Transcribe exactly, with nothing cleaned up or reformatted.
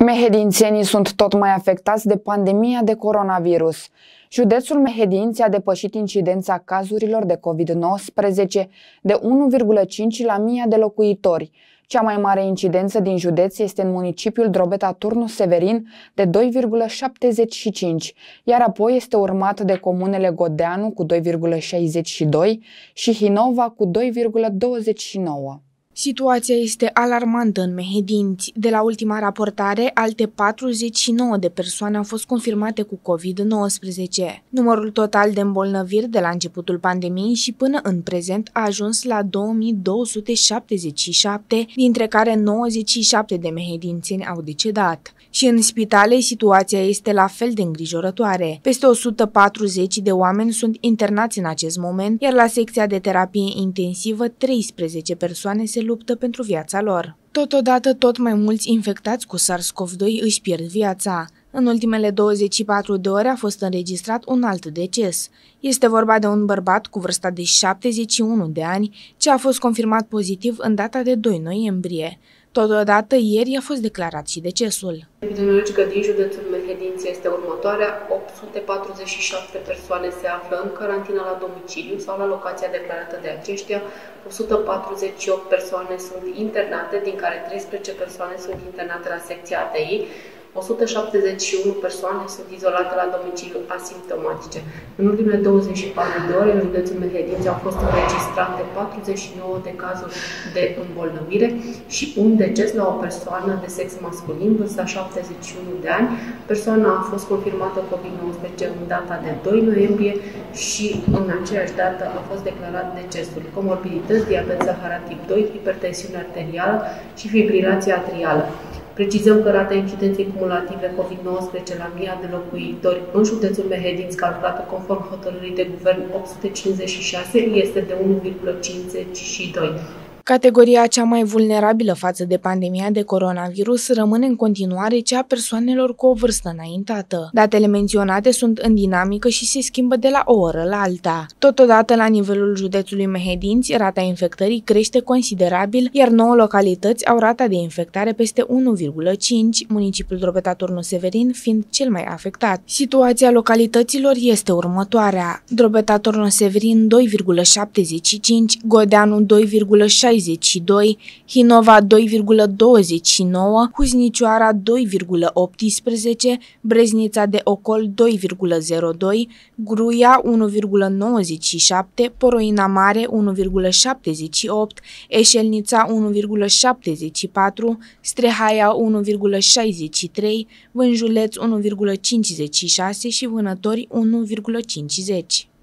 Mehedințenii sunt tot mai afectați de pandemia de coronavirus. Județul Mehedinți a depășit incidența cazurilor de COVID nouăsprezece de unu virgulă cinci la mie de locuitori. Cea mai mare incidență din județ este în municipiul Drobeta-Turnu Severin de doi virgulă șaptezeci și cinci, iar apoi este urmat de comunele Godeanu cu doi virgulă șaizeci și doi și Hinova cu doi virgulă douăzeci și nouă. Situația este alarmantă în Mehedinți. De la ultima raportare, alte patruzeci și nouă de persoane au fost confirmate cu COVID nouăsprezece. Numărul total de îmbolnăviri de la începutul pandemiei și până în prezent a ajuns la două mii două sute șaptezeci și șapte, dintre care nouăzeci și șapte de mehedințeni au decedat. Și în spitale, situația este la fel de îngrijorătoare. Peste o sută patruzeci de oameni sunt internați în acest moment, iar la secția de terapie intensivă, treisprezece persoane se luptă pentru viața lor. Totodată, tot mai mulți infectați cu SARS-CoV doi își pierd viața. În ultimele douăzeci și patru de ore a fost înregistrat un alt deces. Este vorba de un bărbat cu vârsta de șaptezeci și unu de ani, ce a fost confirmat pozitiv în data de doi noiembrie. Totodată, ieri a fost declarat și decesul. Epidemiologică din județul Mehedinți este următoarea. opt sute patruzeci și șapte persoane se află în carantină la domiciliu sau la locația declarată de aceștia. o sută patruzeci și opt persoane sunt internate, din care treisprezece persoane sunt internate la secția A T I. o sută șaptezeci și unu persoane sunt izolate la domiciliu asimptomatice. În ultimele douăzeci și patru de ore, în județul Mehedinți au fost înregistrate patruzeci și nouă de cazuri de îmbolnăvire și un deces la o persoană de sex masculin, vârsta șaptezeci și unu de ani. Persoana a fost confirmată COVID nouăsprezece în data de doi noiembrie și în aceeași dată a fost declarat decesul. Comorbidități, diabet zaharat tip doi, hipertensiune arterială și fibrilație atrială. Precizăm că rata incidenței cumulative COVID nouăsprezece la mie de locuitori în județul Mehedinți, calculată conform hotărârii de guvern opt sute cincizeci și șase, este de unu virgulă cincizeci și doi. Categoria cea mai vulnerabilă față de pandemia de coronavirus rămâne în continuare cea a persoanelor cu o vârstă înaintată. Datele menționate sunt în dinamică și se schimbă de la o oră la alta. Totodată, la nivelul județului Mehedinți, rata infectării crește considerabil, iar nouă localități au rata de infectare peste unu virgulă cinci, municipiul Drobeta-Turnu Severin fiind cel mai afectat. Situația localităților este următoarea: Drobeta-Turnu Severin doi virgulă șaptezeci și cinci, Godeanu doi virgulă șaizeci și doi, Hinova doi virgulă douăzeci și nouă, Huznicioara doi virgulă optsprezece, Breznița de Ocol doi virgulă zero doi, Gruia unu virgulă nouăzeci și șapte, Poroina Mare unu virgulă șaptezeci și opt, Eșelnița unu virgulă șaptezeci și patru, Strehaia unu virgulă șaizeci și trei, Vânjuleț unu virgulă cincizeci și șase și Vânători unu virgulă cincizeci.